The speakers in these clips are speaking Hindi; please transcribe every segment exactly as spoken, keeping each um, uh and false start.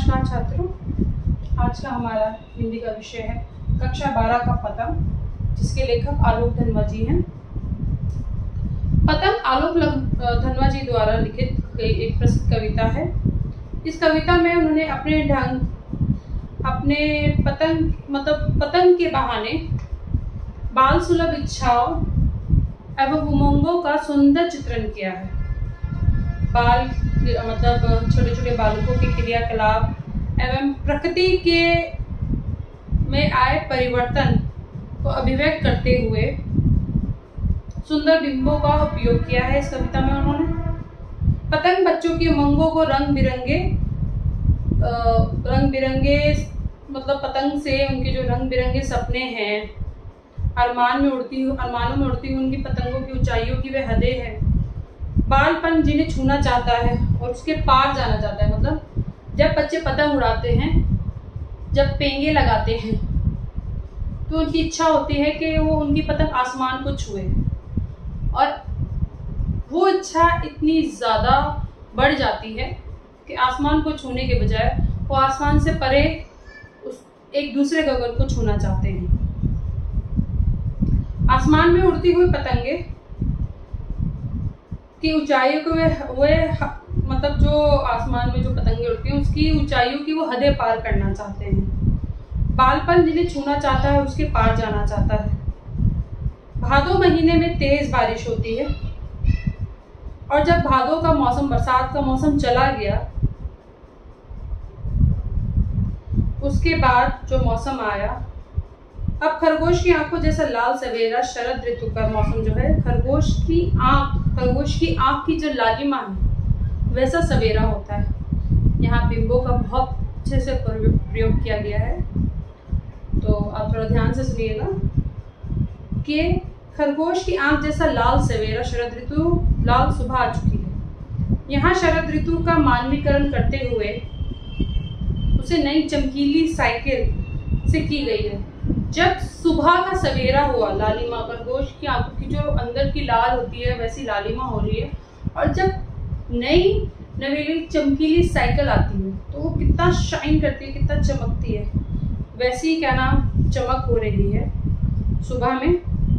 नमस्कार छात्रों, आज का हमारा हिंदी का विषय है कक्षा बारह का पतंग, जिसके लेखक आलोक धनवा जी हैं। पतंग आलोक धनवा जी द्वारा लिखित एक प्रसिद्ध कविता है। इस कविता में उन्होंने अपने ढंग अपने पतंग मतलब पतंग के बहाने बाल सुलभ इच्छाओं एवं उमंगों का सुंदर चित्रण किया है। बाल मतलब छोटे छोटे बालकों के क्रियाकलाप एवं प्रकृति के में आए परिवर्तन को अभिव्यक्त करते हुए सुंदर बिंबों का उपयोग किया है। इस कविता में उन्होंने पतंग बच्चों की उमंगों को रंग बिरंगे रंग बिरंगे मतलब पतंग से उनके जो रंग बिरंगे सपने हैं, अरमान में उड़ती अरमानों में उड़ती हुई उनकी पतंगों की ऊंचाइयों की वे हदें हैं, बालपन जिन्हें छूना चाहता है और उसके पार जाना चाहता है। मतलब जब बच्चे पतंग उड़ाते हैं, जब पेंगे लगाते हैं, तो उनकी इच्छा होती है कि वो उनकी पतंग आसमान को छुए, और वो इच्छा इतनी ज़्यादा बढ़ जाती है कि आसमान को छूने के बजाय वो आसमान से परे उस एक दूसरे गगन को छूना चाहते हैं। आसमान में उड़ती हुई पतंगे की ऊंचाइयों को वे, वे मतलब जो आसमान में जो पतंगे उड़ती हैं उसकी ऊंचाइयों की वो हदें पार करना चाहते हैं। बालपन जिन्हें छूना चाहता है उसके पार जाना चाहता है। भादो महीने में तेज बारिश होती है, और जब भादो का मौसम बरसात का मौसम चला गया, उसके बाद जो मौसम आया, अब खरगोश की आंखों जैसा लाल सवेरा शरद ऋतु का मौसम जो है, खरगोश की आंख खरगोश की आंख की जो लालिमा है वैसा सवेरा होता है। यहाँ बिंबों का बहुत अच्छे से प्रयोग किया गया है, तो आप थोड़ा ध्यान से सुनिएगा कि खरगोश की आंख जैसा लाल सवेरा शरद ऋतु लाल सुबह आ चुकी है। यहाँ शरद ऋतु का मानवीकरण करते हुए उसे नई चमकीली साइकिल से की गई है। जब सुबह का सवेरा हुआ, लालिमा खरगोश की आंखों की जो अंदर की लाल होती है वैसी लालिमा हो रही है, और जब नई नवेली चमकीली साइकिल आती है तो वो कितना शाइन करती है, कितना चमकती है, वैसी क्या नाम चमक हो रही है सुबह में।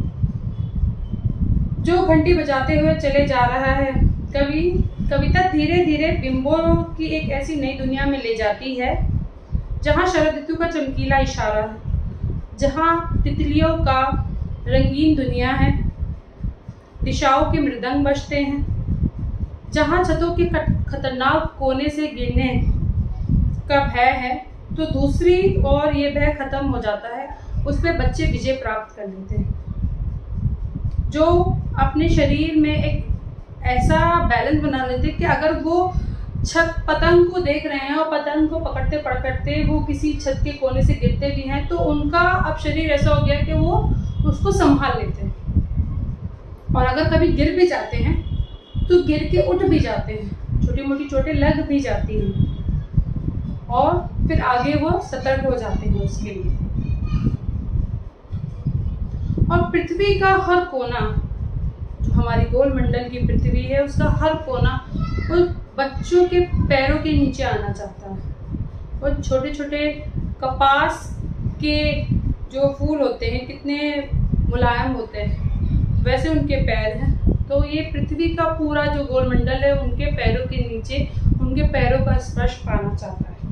जो घंटी बजाते हुए चले जा रहा है कवि कविता धीरे धीरे बिंबों की एक ऐसी नई दुनिया में ले जाती है जहाँ शरद ऋतु का चमकीला इशारा है, जहाँ तितलियों का रंगीन दुनिया है, दिशाओं के मृदंग बजते हैं, जहाँ छतों के खतरनाक कोने से गिरने का भय है, तो दूसरी ओर ये भय खत्म हो जाता है, उस पर बच्चे विजय प्राप्त कर लेते हैं, जो अपने शरीर में एक ऐसा बैलेंस बना लेते हैं कि अगर वो छत पतंग को देख रहे हैं और पतंग को पकड़ते पकड़ते वो किसी छत के कोने से गिरते भी हैं, तो उनका अब शरीर ऐसा हो गया कि वो उसको संभाल लेते हैं, और अगर कभी गिर भी जाते हैं तो गिर के उठ भी जाते हैं, छोटी मोटी चोटें लग भी जाती हैं, और फिर आगे वो सतर्क हो जाते हैं उसके लिए। और पृथ्वी का हर कोना, जो हमारी गोल मंडल की पृथ्वी है, उसका हर कोना उस बच्चों के पैरों के नीचे आना चाहता है। और छोटे छोटे कपास के जो फूल होते हैं कितने मुलायम होते हैं, वैसे उनके पैर हैं, तो ये पृथ्वी का पूरा जो गोलमंडल है उनके पैरों के नीचे उनके पैरों का स्पर्श पाना चाहता है।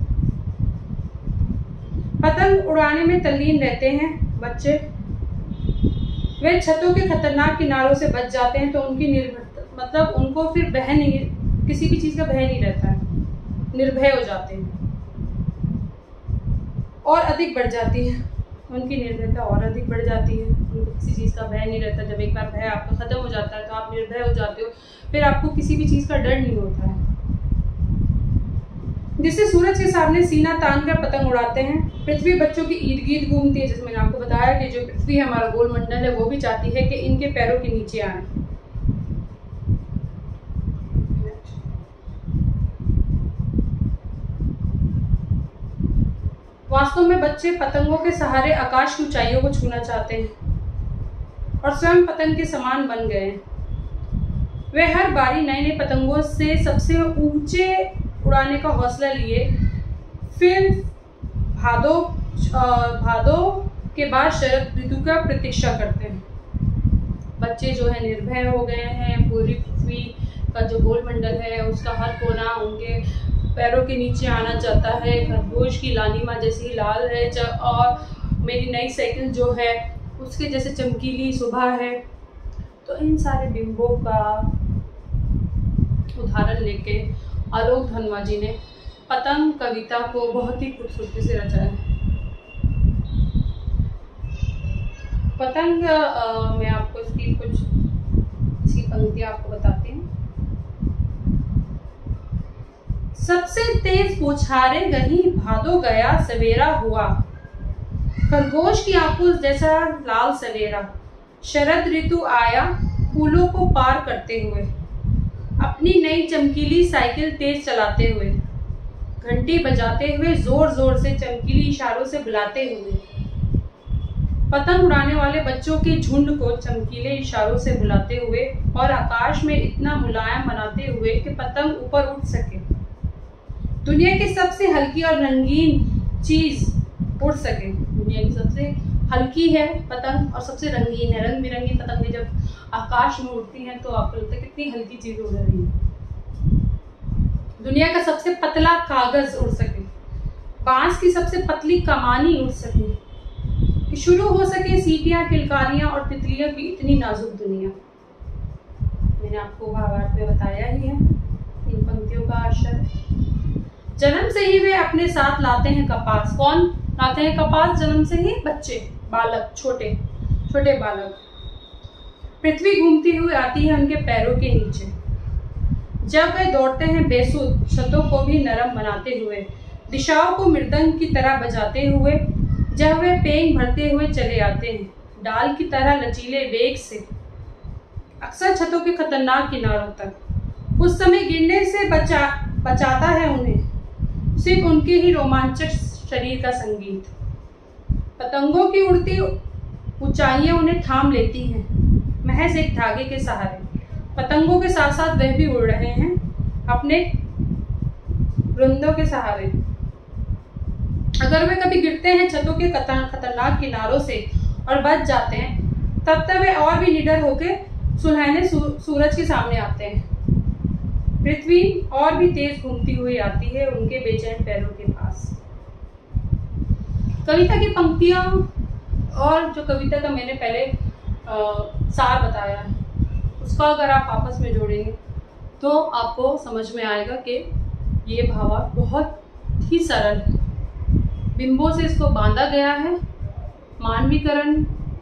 पतंग उड़ाने में तल्लीन रहते हैं बच्चे। वे छतों के खतरनाक किनारों से बच जाते हैं, तो उनकी निर्भर मतलब उनको फिर भय नहीं, किसी भी चीज का भय नहीं रहता है, निर्भय हो जाते हैं, और अधिक बढ़ जाती है उनकी निर्भयता, और अधिक बढ़ जाती है, उनको किसी चीज का भय नहीं रहता। जब एक बार भय आपका खत्म हो जाता है तो आप निर्भय हो जाते हो, फिर आपको किसी भी चीज का डर नहीं होता है। जिससे सूरज के सामने सीना तान कर पतंग उड़ाते हैं। पृथ्वी बच्चों की इर्द गिर्द घूमती है, जिसमें मैंने आपको बताया कि जो पृथ्वी है हमारा गोल मंडल है, वो भी चाहती है कि इनके पैरों के नीचे आए। वास्तव में बच्चे पतंगों के सहारे आकाश की ऊंचाइयों को छूना चाहते हैं और स्वयं पतंग के समान बन गए हैं। वे हर बारी नए नए पतंगों से सबसे ऊंचे उड़ाने का हौसला लिए फिर भादो भादो के बाद शरद ऋतु का प्रतीक्षा करते हैं। बच्चे जो है निर्भय हो गए हैं। पूरी पृथ्वी का जो गोलमंडल है उसका हर कोना उनके पैरों के नीचे आना चाहता है। खरगोश की लालिमा जैसी लाल है और मेरी नई साइकिल जो है उसके जैसे चमकीली सुबह है। तो इन सारे बिंबों का उदाहरण लेके आलोक धनवा जी ने पतंग कविता को बहुत ही खूबसूरती से रचा है। पतंग आ, मैं आपको इसकी कुछ इसकी पंक्तियां आपको बताती हूँ। सबसे तेज पूछारे गही भादो गया सवेरा हुआ, खरगोश की आपूस जैसा लाल सवेरा। शरद ऋतु आया फूलों को पार करते हुए, अपनी नई चमकीली साइकिल तेज चलाते हुए, घंटी बजाते हुए, जोर जोर से चमकीली इशारों से बुलाते हुए। पतंग उड़ाने वाले बच्चों के झुंड को चमकीले इशारों से बुलाते हुए और आकाश में इतना मुलायम बनाते हुए कि पतंग ऊपर उठ सके। दुनिया की सबसे हल्की और रंगीन चीज उड़ सके। दुनिया की सबसे हल्की है पतंग और सबसे रंगीन है। रंग बिरंगी पतंगें जब आकाश में उड़ती हैं तो आपको लगता है कितनी हल्की चीज उड़ रही है। दुनिया का सबसे पतला कागज उड़ सके, बांस की सबसे पतली कमानी उड़ सके, कि शुरू हो सके सीटियां, किलकारियां और तितलियों की इतनी नाजुक दुनिया। मैंने आपको भावार्थ में बताया ही है इन पंक्तियों का आशय। जन्म से ही वे अपने साथ लाते हैं कपास। कौन लाते हैं कपास? जन्म से ही बच्चे, बालक, छोटे छोटे बालक। पृथ्वी घूमती हुई आती है उनके पैरों के नीचे। जब वे दौड़ते हैं बेसुध, छतों को भी नरम बनाते हुए, दिशाओं को मृदंग की तरह बजाते हुए, जब वे पेंग भरते हुए चले आते हैं डाल की तरह लचीले वेग से, अक्सर छतों के खतरनाक किनारों तक। उस समय गिरने से बचा बचाता है उन्हें सिर्फ उनके ही रोमांचक शरीर का संगीत। पतंगों की उड़ती ऊंचाइयां उन्हें थाम लेती हैं महज एक धागे के सहारे। पतंगों के साथ साथ वह भी उड़ रहे हैं अपने वृंदों के सहारे। अगर वे कभी गिरते हैं छतों के खतरनाक किनारों से और बच जाते हैं, तब तक वे और भी निडर होकर सुलहने सूरज के सामने आते हैं। पृथ्वी और भी तेज घूमती हुई आती है उनके बेचैन पैरों के पास। कविता की पंक्तियां और जो कविता का मैंने पहले आ, सार बताया है उसका अगर आप आपस में जोड़ेंगे तो आपको समझ में आएगा कि ये भावार्थ बहुत ही सरल है। बिंबों से इसको बांधा गया है, मानवीकरण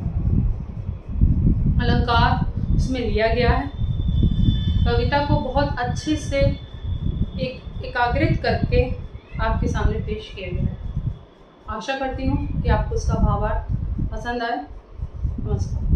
अलंकार इसमें लिया गया है। कविता को बहुत अच्छे से एक एकाग्रित करके आपके सामने पेश किया गया है। आशा करती हूँ कि आपको इसका भावार्थ पसंद आए। नमस्कार।